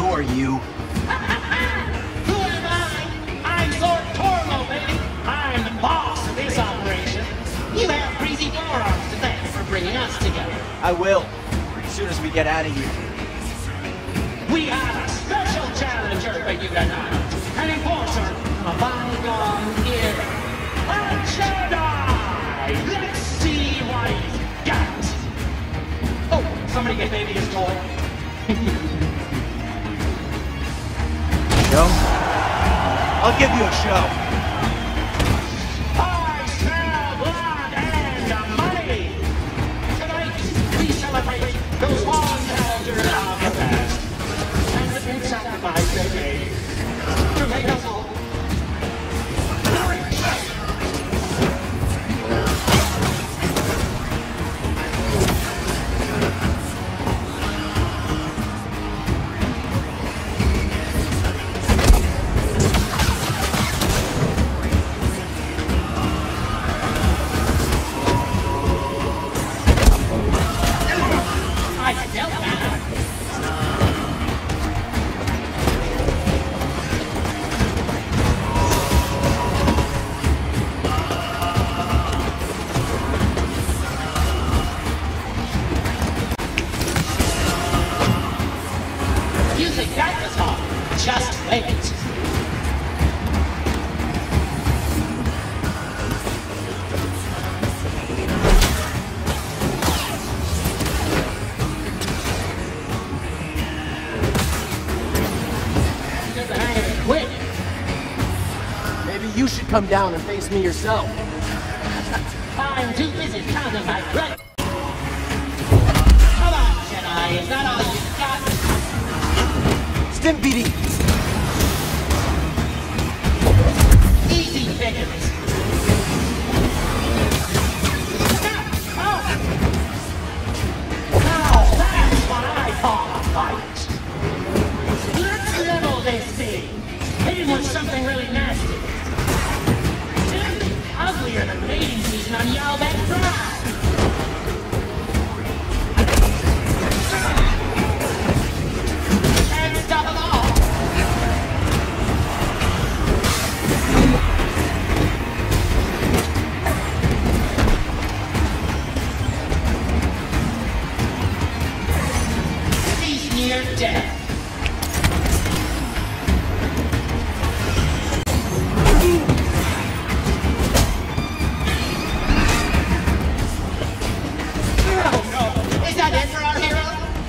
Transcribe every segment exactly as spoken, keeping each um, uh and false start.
are you? Who am I? I'm Zord Tormo, baby. I'm the boss of this operation. You have greasy forearms to thank for bringing us together. I will, as soon as we get out of here. We have a special challenger for you tonight. An enforcer from a bygone era. A Jedi! Let's see what he's got. Oh, somebody get baby his toy. Show? I'll give you a show. I smell blood and money. Tonight, we celebrate those long challengers of the past. And the big sacrifice they made to make us all rich. I felt that. You think that was hard? Just wait. Get the hang of it quick. Maybe you should come down and face me yourself. I'm too busy counting my credit. Come on, Jedi. Is that all you got? Stimpy! Easy pickings. Oh. Now that's what I call a fight. Let's level this thing. Hit him with something really nasty. Something uglier than mating season on Yalbek Drive. And stop them all. He's near death. Oh no! Is that it for our hero?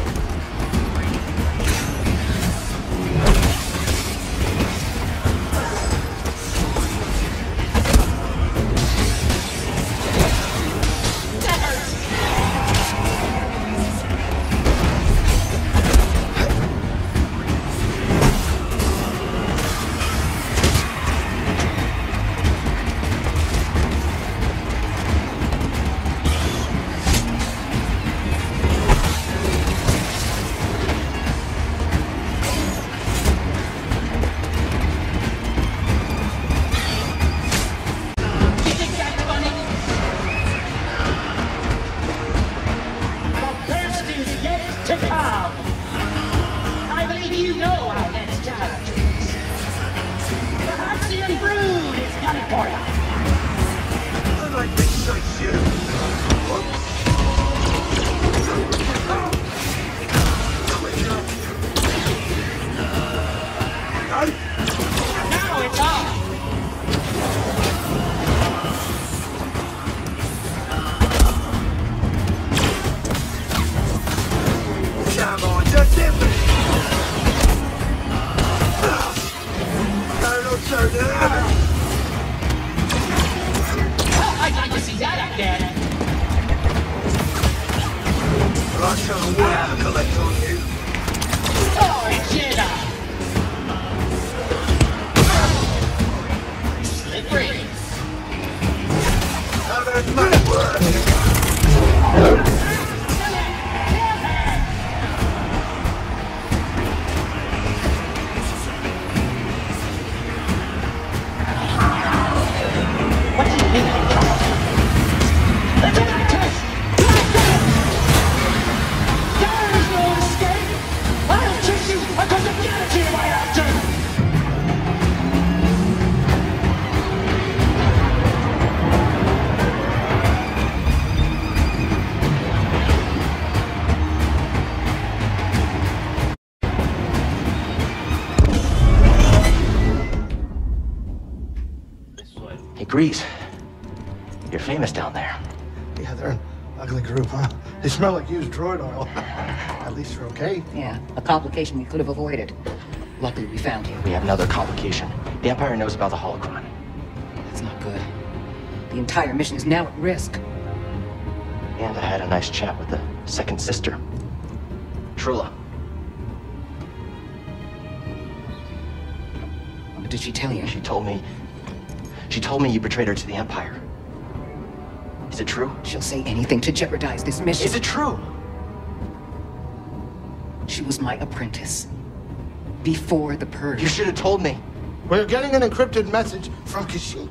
That hurts. You think that's funny? The best is yet to come. I believe you know our next challenge is. The Haxian Brood is coming for you. I like this shit shit. Now it's on. Come on, just hit me. I don't turn it out. Oh, I'd like to see that again. Last time I want to collect on you. Sorry, Jedi. Slippery. How about my work? What do you think? It's an actress! There is no escape! agrees. You're famous down there. Yeah, they're an ugly group, huh? They smell like used droid oil. At least they're okay. Yeah, a complication we could have avoided. Luckily, we found you. We have another complication. The Empire knows about the holocron. That's not good. The entire mission is now at risk. And I had a nice chat with the second sister, Trula. What did she tell you? She told me... She told me you betrayed her to the Empire. Is it true? She'll say anything to jeopardize this mission. Is it true? She was my apprentice. Before the Purge. You should have told me. We're getting an encrypted message from Kashyyyk.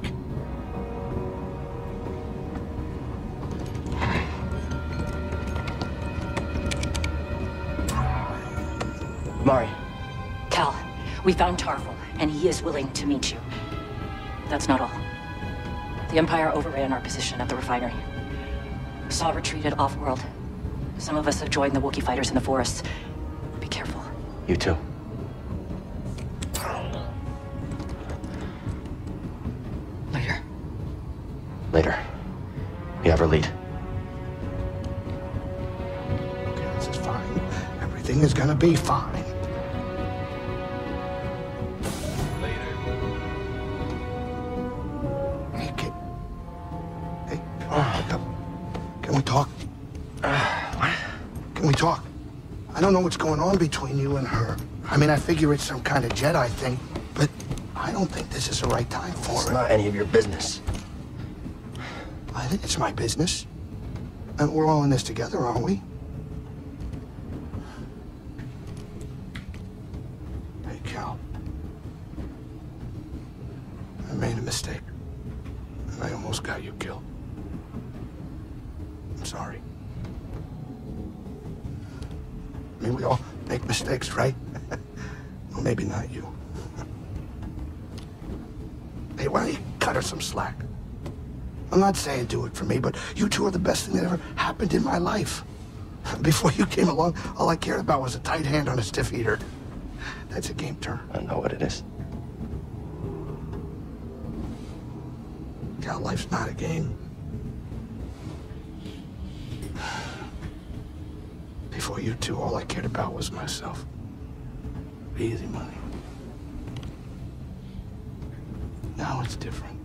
Mari. Cal, we found Tarful, and he is willing to meet you. That's not all. The Empire overran our position at the refinery. Saw retreated off-world. Some of us have joined the Wookiee fighters in the forests. Be careful. You too. Later. Later. You have her lead. Okay, this is fine. Everything is gonna be fine. Hey, kid. Hey, can we talk? What? Can we talk? I don't know what's going on between you and her. I mean, I figure it's some kind of Jedi thing, but I don't think this is the right time for It's it. not any of your business. I think it's my business. And we're all in this together, aren't we? Hey, Cal. I made a mistake. And I almost got you killed. I'm sorry. I mean, we all make mistakes, right? Well, maybe not you. Hey, why don't you cut her some slack? I'm not saying do it for me, but you two are the best thing that ever happened in my life. Before you came along, all I cared about was a tight hand on a stiff eater. That's a game turn. I know what it is. Cal, life's not a game. Before you two, all I cared about was myself. Easy money. Now it's different.